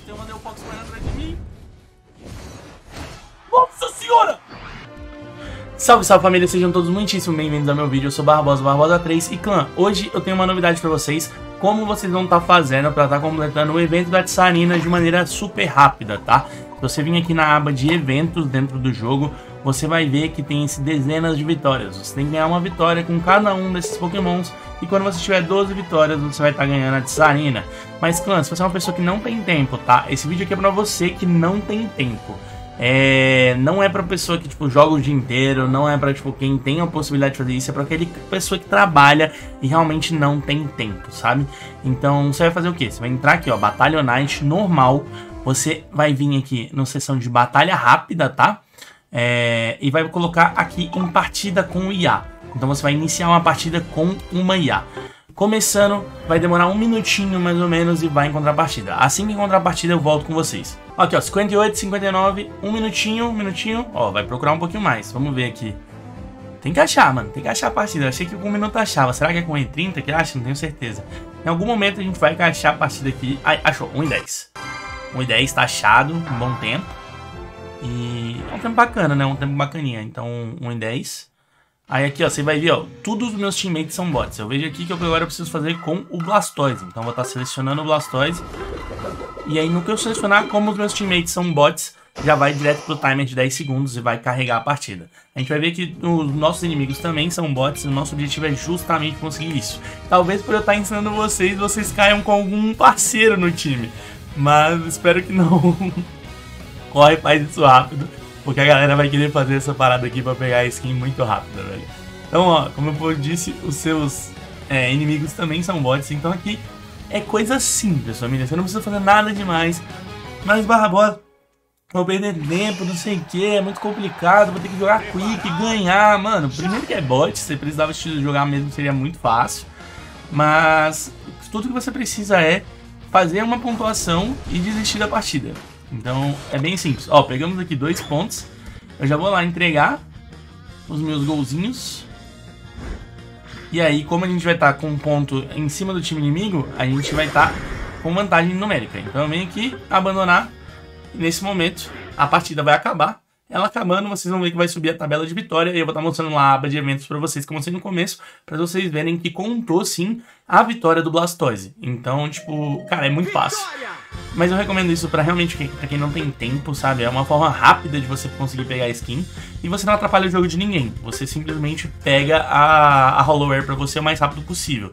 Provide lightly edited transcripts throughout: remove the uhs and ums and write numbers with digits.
Deus, tem uma Del Fox correndo atrás de mim. Nossa senhora! Salve, salve família, sejam todos muitíssimo bem-vindos ao meu vídeo. Eu sou Barbosa, Barbosa3 e clã, hoje eu tenho uma novidade pra vocês. Como vocês vão estar fazendo pra estar completando o evento da Tsarina de maneira super rápida, tá? Se você vir aqui na aba de eventos dentro do jogo, você vai ver que tem dezenas de vitórias. Você tem que ganhar uma vitória com cada um desses pokémons. E quando você tiver 12 vitórias, você vai estar ganhando a Tsarina. Mas clã, se você é uma pessoa que não tem tempo, tá? Esse vídeo aqui é pra você que não tem tempo. Não é pra pessoa que tipo joga o dia inteiro, não é pra tipo quem tem a possibilidade de fazer isso, é pra aquele pessoa que trabalha e realmente não tem tempo, sabe? Então você vai fazer o que? Você vai entrar aqui, ó, Batalhonite normal, você vai vir aqui na seção de batalha rápida, tá? E vai colocar aqui em partida com IA. Então você vai iniciar uma partida com uma IA. Começando, vai demorar um minutinho mais ou menos e vai encontrar a partida. Assim que encontrar a partida eu volto com vocês. Aqui ó, 58, 59, um minutinho, ó, vai procurar um pouquinho mais. Vamos ver aqui. Tem que achar, mano, tem que achar a partida. Eu achei que com 1 minuto achava, será que é com 1:30 que acha? Não tenho certeza. Em algum momento a gente vai achar a partida aqui. Ai, achou, 1:10. 1:10 tá achado, um bom tempo. E é um tempo bacana, né, um tempo bacaninha. Então 1:10. Aí aqui ó, você vai ver ó, todos os meus teammates são bots. Eu vejo aqui que agora eu preciso fazer com o Blastoise. Então eu vou estar selecionando o Blastoise. E aí no que eu selecionar como os meus teammates são bots, já vai direto pro timer de 10 segundos e vai carregar a partida. A gente vai ver que os nossos inimigos também são bots e o nosso objetivo é justamente conseguir isso. Talvez por eu estar ensinando vocês, vocês caiam com algum parceiro no time. Mas espero que não. Corre, faz isso rápido. Porque a galera vai querer fazer essa parada aqui pra pegar a skin muito rápida, velho. Então, ó, como eu disse, os seus inimigos também são bots. Então aqui é coisa simples, família. Você não precisa fazer nada demais. Mas, Barbosa, vou perder tempo, não sei o que, é muito complicado. Vou ter que jogar quick, ganhar. Mano, primeiro que é bot, você precisava jogar mesmo, seria muito fácil. Mas tudo que você precisa é fazer uma pontuação e desistir da partida. Então é bem simples. Ó, pegamos aqui 2 pontos. Eu já vou lá entregar os meus golzinhos. E aí, como a gente vai estar com um ponto em cima do time inimigo, a gente vai estar com vantagem numérica. Então eu venho aqui abandonar. E nesse momento a partida vai acabar. Ela acabando, vocês vão ver que vai subir a tabela de vitória. E eu vou estar mostrando lá a aba de eventos para vocês, como eu mostrei no começo, para vocês verem que contou sim a vitória do Blastoise. Então, tipo, cara, é muito fácil. Mas eu recomendo isso pra realmente pra quem não tem tempo, sabe? É uma forma rápida de você conseguir pegar a skin. E você não atrapalha o jogo de ninguém. Você simplesmente pega a Hollowware pra você o mais rápido possível.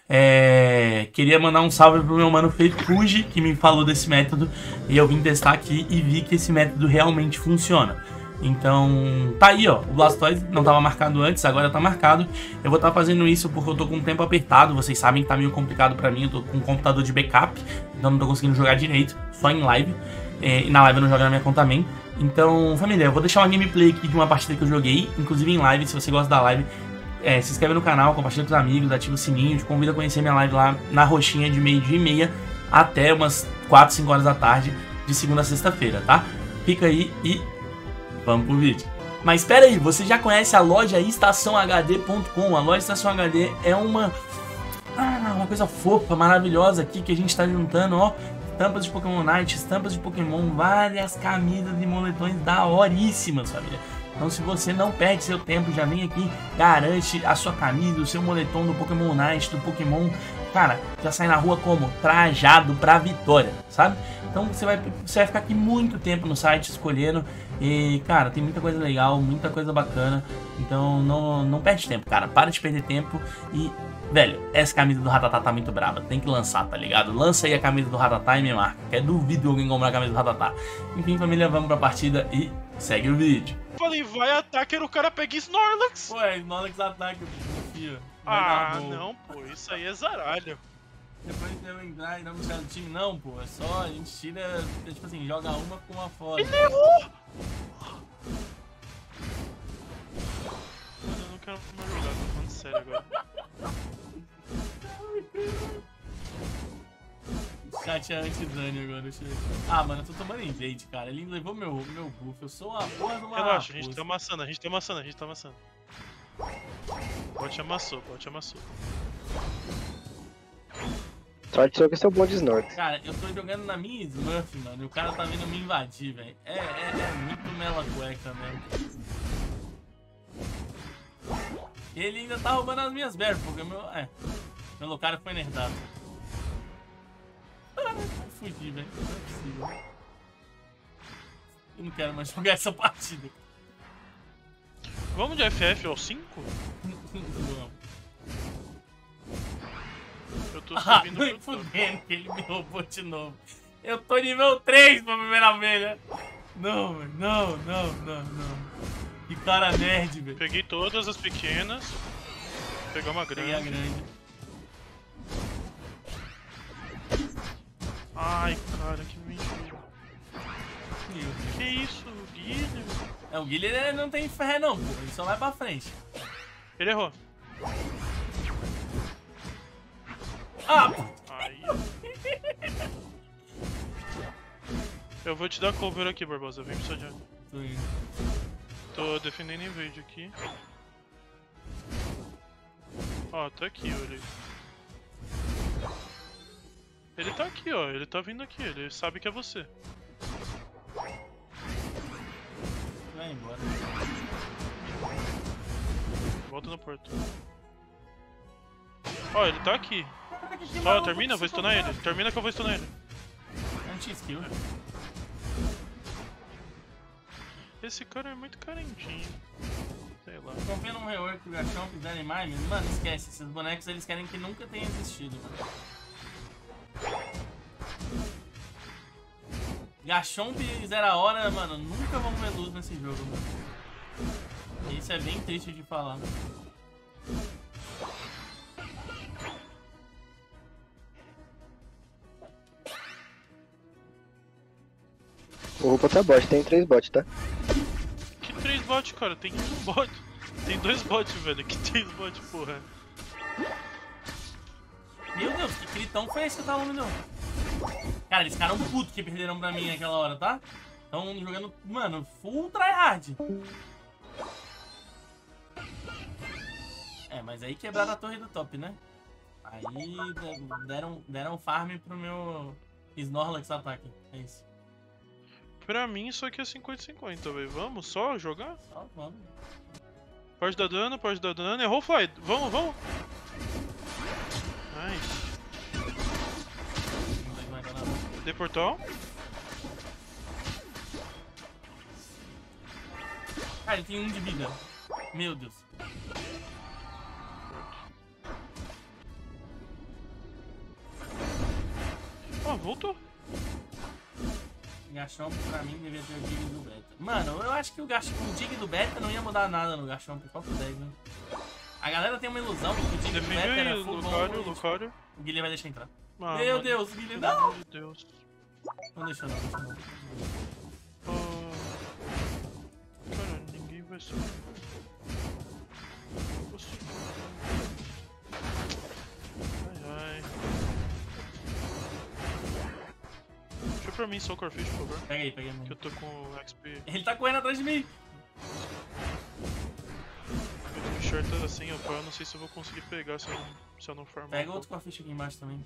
Queria mandar um salve pro meu mano Fefuji, que me falou desse método. E eu vim testar aqui e vi que esse método realmente funciona. Então, tá aí ó, o Blastoise não tava marcado antes, agora tá marcado. Eu vou estar fazendo isso porque eu tô com um tempo apertado. Vocês sabem que tá meio complicado pra mim, eu tô com um computador de backup. Então não tô conseguindo jogar direito, só em live. E na live eu não jogo na minha conta main. Então, família, eu vou deixar uma gameplay aqui de uma partida que eu joguei, inclusive em live. Se você gosta da live, se inscreve no canal, compartilha com os amigos, ativa o sininho. Te convido a conhecer minha live lá na roxinha de 12h30 até umas 4, 5 horas da tarde, de segunda a sexta-feira, tá? Fica aí e vamos pro vídeo. Mas espera aí, você já conhece a loja estaçãohd.com? A loja Estação HD é uma coisa fofa, maravilhosa aqui que a gente tá juntando, ó. Estampas de Pokémon Night, estampas de Pokémon, várias camisas e moletões daoríssimas, família. Então se você não perde seu tempo, já vem aqui, garante a sua camisa, o seu moletom do Pokémon Night, do Pokémon, cara, já sai na rua como trajado pra vitória, sabe? Então você vai ficar aqui muito tempo no site escolhendo e, cara, tem muita coisa legal, muita coisa bacana. Então não perde tempo, cara, para de perder tempo e, velho, essa camisa do Rattata tá muito braba, tem que lançar, tá ligado? Lança aí a camisa do Rattata e me marca, que é duvido alguém comprar a camisa do Rattata. Enfim, família, vamos pra partida e segue o vídeo. Falei, vai ataque, o cara pega Snorlax. Pô, Snorlax ataca, filho. Não, pô, isso aí é zaralho. Depois de eu entrar e não mexer no time, não, pô. É só a gente tira, tipo assim, joga uma com uma fora. Ele errou! Mano, eu não quero mais jogar, tô falando sério agora. O chat é anti-dano agora, chega. Mano, eu tô tomando enfeite, cara. Ele levou meu buff. Eu sou a porra de uma Relaxa, a gente tá amassando. Bot amassou. Sorte sua que eu sou bom de Snorlax. Cara, eu tô jogando na minha Smurf, mano, e o cara tá vindo me invadir, velho. É muito mela cueca mesmo. Ele ainda tá roubando as minhas berries, porque meu Lucario foi nerdado. Fugir, velho. Não é possível. Eu não quero mais jogar essa partida. Vamos de FF ao 5? Vamos. Eu tô Ah, subindo nem pro topo. fudendo que ele me roubou de novo. Eu tô nível 3 pra primeira abelha. Não, velho. Não. Que cara nerd, velho. Peguei todas as pequenas. Vou pegar uma Peguei a grande. grande. Ai, cara, que mentira. Meu Deus. Que isso, Guilherme? O Guilherme ele não tem fé não, pô. Ele só vai pra frente. Ele errou. Ah, pô. Aí. Eu vou te dar cover aqui, Barbosa. Vem pra sua. Tô indo. Tô defendendo invade aqui. Ó, tá aqui, olha. Ele tá aqui, ó. Ele tá vindo aqui. Ele sabe que é você. Vai embora. Volta no porto. Ó, ele tá aqui. Só termina, eu vou stunar ele. Termina que eu vou stunar ele. Anti-skill. Esse cara é muito carentinho. Sei lá. Confia num rework do Garchomp e Dynamite, mano, esquece. Esses bonecos eles querem que nunca tenha existido, mano. Garchomp e Zera Hora, mano, nunca vão ver luz nesse jogo, mano. Isso é bem triste de falar. O Rupa tá bot, tem 3 bots, tá? Que 3 bots, cara? Tem um bot. Tem 2 bots, velho. Que 3 bots, porra. Meu Deus, que gritão foi esse que eu tava me dando? Cara, eles ficaram putos que perderam pra mim naquela hora, tá? Tão jogando, mano, full tryhard. Mas aí quebraram a torre do top, né? Aí deram farm pro meu Snorlax ataque. É isso. Pra mim isso aqui é 50-50, velho. Vamos só jogar? Só vamos. Pode dar dano, pode dar dano. Errou o fly. Vamos, vamos. Nice. Não vai dar nada. Dei portal. Cara, ele tem 1 de vida. Meu Deus. Ah, voltou. Garchomp pra mim devia ter o Dig do Beta. Mano, eu acho que o Dig do Beta não ia mudar nada no Garchomp. Qual que é, né? A galera tem uma ilusão que o Dig do Beta Defende era aí, full Lucario, bom. Lucario. O Guilherme vai deixar entrar. Ah, Meu mano, Deus, Guilherme, pelo não! amor de Deus. Não deixou não, deixou não. Ah, cara, ninguém vai ser. Ai, ai. Deixa pra mim só o Corfish, por favor. Pega aí, Que eu tô com XP. Ele tá correndo atrás de mim. Eu tô enxertando assim, eu não sei se eu vou conseguir pegar se eu não farmar. Pega outro com a ficha aqui embaixo também.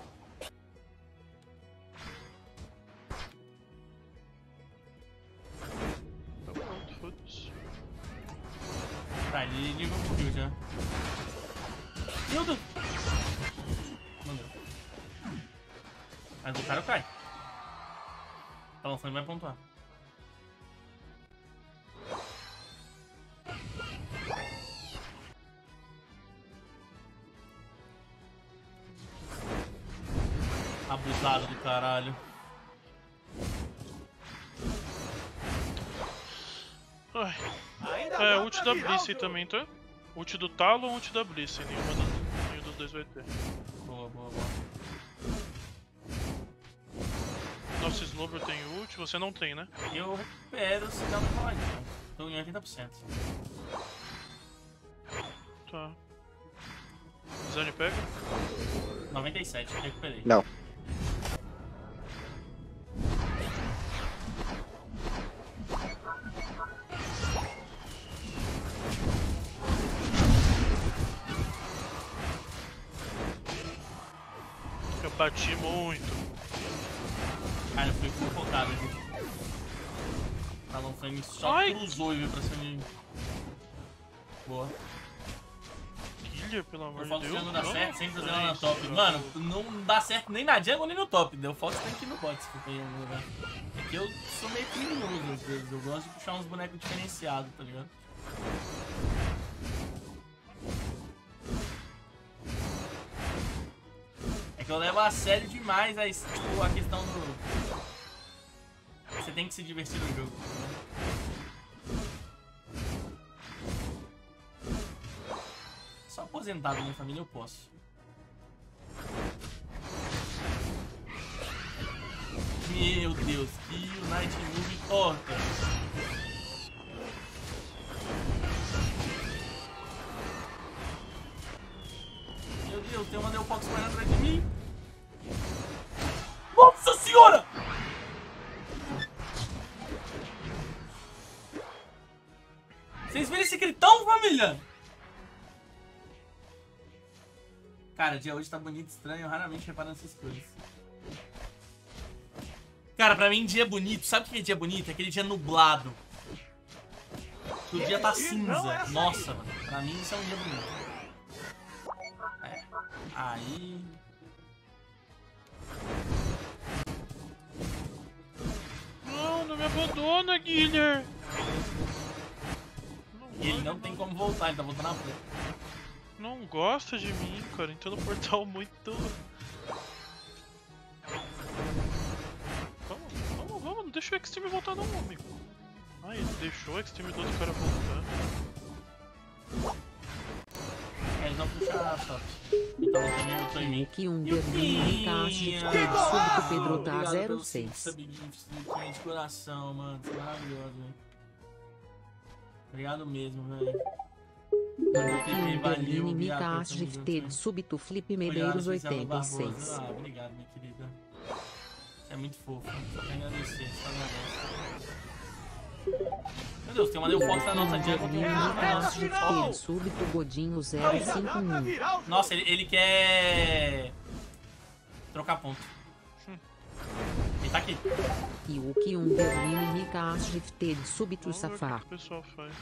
Tá pronto, foda-se. Tá, ele ligou pro kill já. Meu Deus! Não deu. Mas o cara cai. Tá lançando e vai pontuar. Abusado do caralho. Ai. É, ult da Bliss aí também, tá? Ult do Talo ou ult da Bliss? Nenhum dos dois vai ter. Boa, boa, boa. Nossa, Slowbro tem ult, você não tem, né? Eu recupero se dá uma faladinha. Tô em 80%. Tá. Zane pega? 97, recuperei. Não. bati muito. Cara, eu fui focado aqui. Talon Flame só Ai. cruzou e veio pra cima de mim. Boa. Killer, pelo amor O de Fox Deus. não dá Não, certo, sempre fazer ela na Franks, top. bro. Mano, não dá certo nem na jungle nem no top. O Fox tem que ir no bot se for pra ir em algum lugar. É que eu sou meio criminoso às vezes. Eu gosto de puxar uns bonecos diferenciados, tá ligado? É que eu levo a sério demais a, tipo, a questão do... Você tem que se divertir no jogo. Só aposentado na minha família eu posso. Meu Deus, que o Night Move corta. Meu Deus, tem uma Neo Fox correndo atrás de mim. Nossa senhora! Vocês viram esse gritão, família? Cara, o dia hoje tá bonito, estranho, eu raramente reparo nessas coisas. Cara, pra mim dia bonito, sabe o que é dia bonito? É aquele dia nublado. Que o dia tá cinza. Nossa, mano, pra mim isso é um dia bonito. É. Aí... Não me abandona, Guilherme. E ele não tem como voltar, ele tá voltando na frente. Não gosta de mim, cara. Entrou no portal muito. Vamos, não deixa o Extreme voltar não, amigo. Ah, ele deixou o Extreme do outro cara voltar. Eles vão puxar a top. Então também eu tô em mim. Que um Berlim encaixe de tudo Pedro tá 06. De coração, mano. Isso é maravilhoso, velho. Obrigado mesmo, velho. Berlim Mikash Gifted Súbito Flip Medeiros 86. Ah, obrigado, minha querida. Você é muito fofo. Só pra agradecer, só agradece. Meu Deus, tem uma Neo Fox na nossa jungle. Mikash Gifted Súbito Godinho 051. Nossa, ele quer trocar ponto. Ele tá aqui. E o que um Berlim Mikash Gifted Súbito Vamos ver o Safar. que o pessoal faz.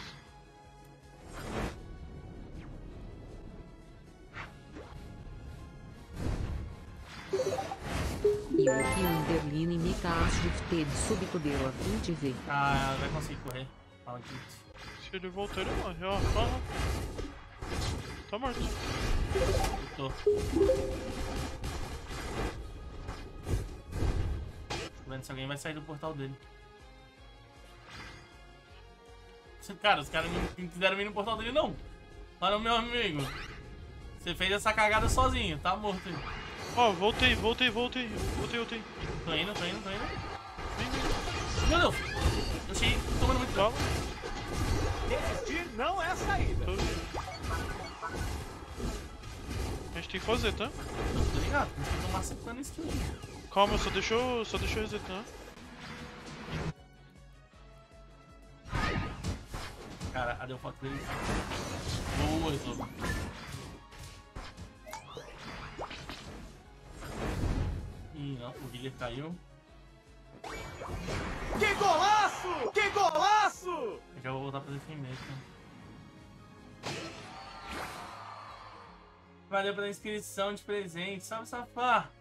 E o que um Berlim Mikash Gifted Súbito deu a 20V. Ah, vai conseguir correr. Maldito. Se ele voltar, ele morre. Ó, tá morto. Tô. Tô vendo se alguém vai sair do portal dele. Cara, os caras não quiseram vir no portal dele, não. Mas, meu amigo, você fez essa cagada sozinho, tá morto aí. Ó, voltei. Tô indo. Vem. Meu Deus! Eu cheguei tomando muito dano. Desistir não é a saída. Tô vendo. A gente tem que fazer, tá? Tô ligado, a gente tá macetando esse time. Calma, só deixa eu resetar. Cara, a Delphox dele. Boa, Isobo. Ih, não, o Guilherme caiu. Que golaço! Que golaço! Eu já vou voltar pra defender, então. Valeu pela inscrição de presente, salve safar!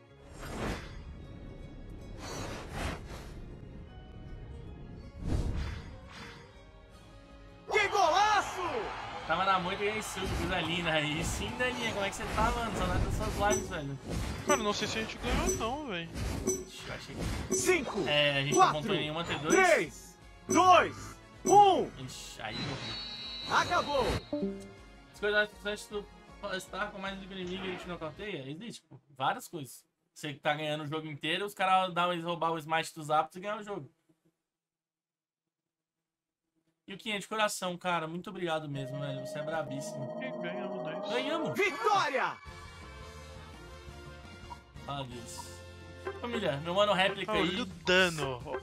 Que golaço! Tava na moita e ganhei suco, coisa linda. Aí sim, Daninha, como é que você tá, mano? Só das suas lives, velho. Cara, não sei se a gente ganhou não, velho. Ixi, eu achei que... 5, É, a gente não pontuou em nenhuma T2. 3, 2, 1. Ixi, aí morreu. Acabou! As coisas antes do estar com mais do que inimigo e a gente não corteia, existe, tipo, várias coisas. Você que tá ganhando o jogo inteiro, os caras roubar o smite dos aptos e ganhar o jogo. E o 500 de coração, cara, muito obrigado mesmo, velho. Você é brabíssimo. E ganhamos 10. Ganhamos! Vitória! Fala disso. Família, meu mano réplica Olha aí. o dano.